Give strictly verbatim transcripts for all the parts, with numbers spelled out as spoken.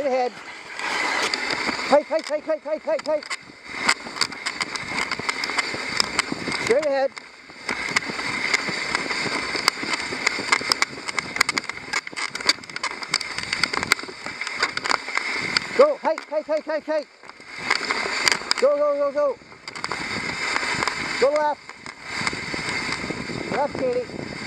Straight ahead. Tight, tight, tight, tight, tight, tight, tight. Straight ahead. Go, tight, tight, tight, tight, tight. Go, go, go, go. Go left. Left, Katie.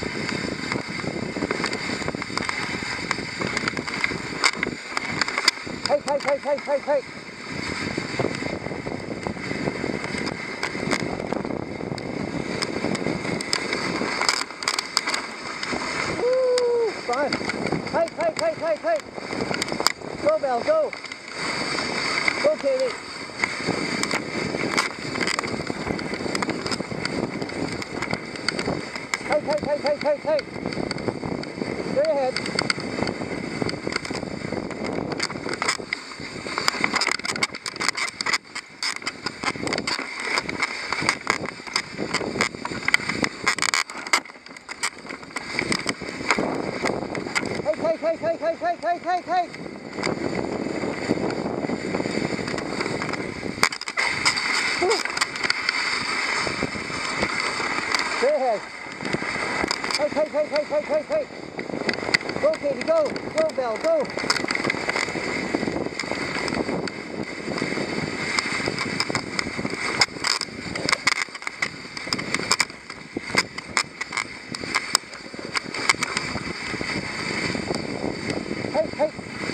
Tight, tight, tight, tight, tight, tight. Woo, fun. Tight, tight, tight, tight, tight. Go, Belle, go. Go, Katie. Tight, tight, tight, tight, tight, tight. Straight ahead. Tight, tight, tight, tight, tight, tight, tight, tight. Straight ahead. Tight, tight, tight, tight, tight, tight, tight. Go, Katie, go. Go, Belle, go. Tight, tight.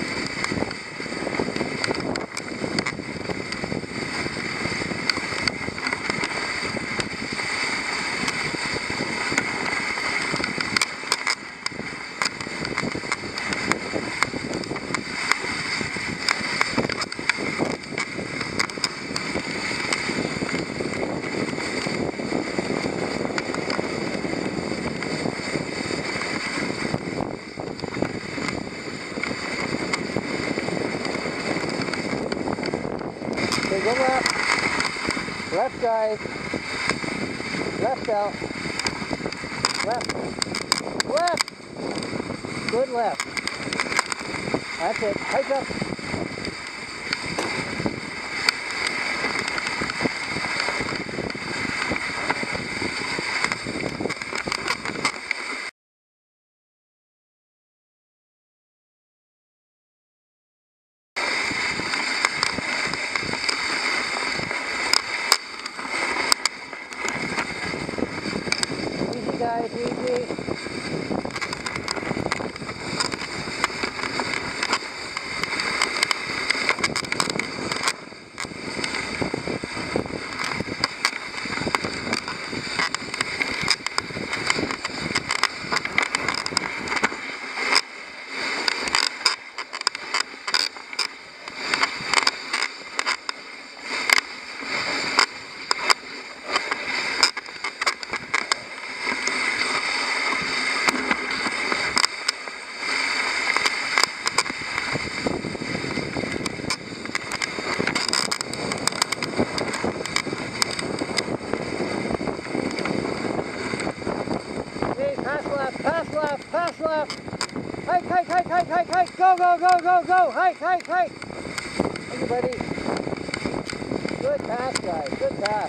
Okay, go left. Left, guys. Left, Belle. Left. Left. Good left. That's it. Hike up. Easy, guys, easy. Pass left, pass left, pass left. Hike, hike, hike, hike, hike, hike. Go, go, go, go, go. Hike, hike, hike. Thank you, buddy. Good pass, guys. Good pass.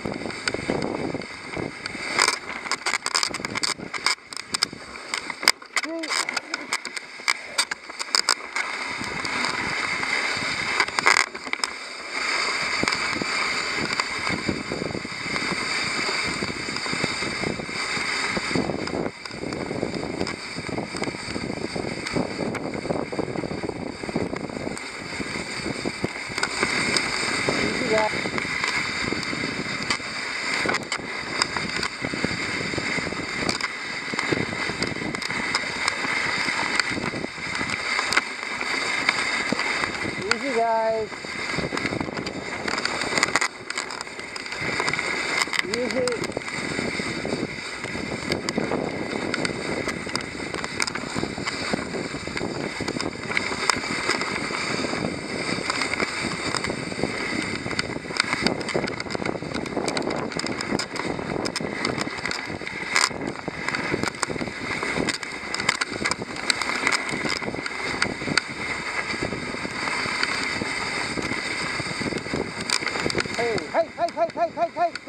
Three. Easy, guys. Easy, guys. Easy.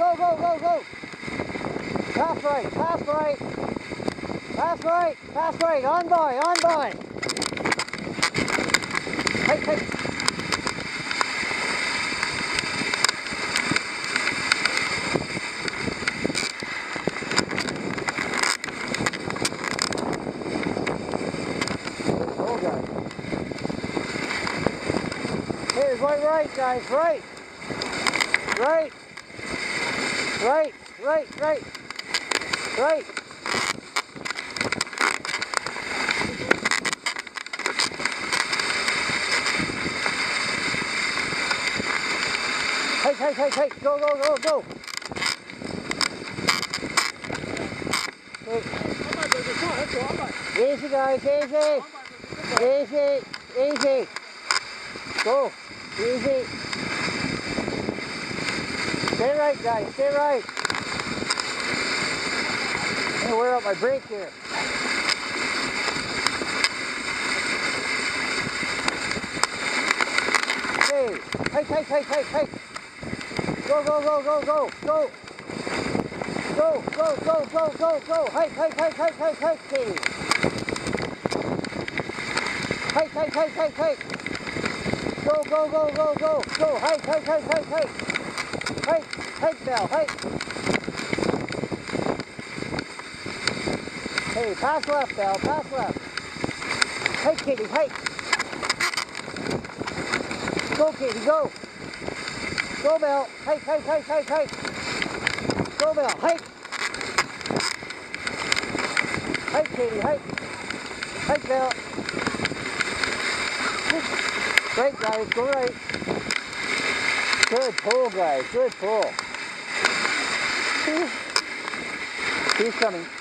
go, go, go, go. Pass right, pass right. Pass right, pass right. On by, on by. Hey, hey. Here's right, right, guys, right, right, right, right, right, right. Hey, hey, hey, hey, go, go, go, go. Hey. Easy, guys, easy, easy, easy. Go, easy. Stay right, guys, stay right. I'm gonna wear out my brake here. Hey, hey, hey, hey, hey, hey. Go, go, go, go, go, go. Go, go, go, go, go, go. Hey, hey, hey, hey, hey, hey, hey. Hey, hey, hey, hey, hey. Go, go, go, go, go, go. Hey, hey, hey, hey, hey. Hey, hey, Bell, hey. Hey, pass left, Bell, pass left. Hey, Kitty, hey. Go, Kitty, go. Go, Bell. Hey, hey, hey, hey, hey. Go, Bell, hey. Hey, Kitty, hey. Hey, Bell. Right, guys, go right. Good pull, guys, good pull. He's coming.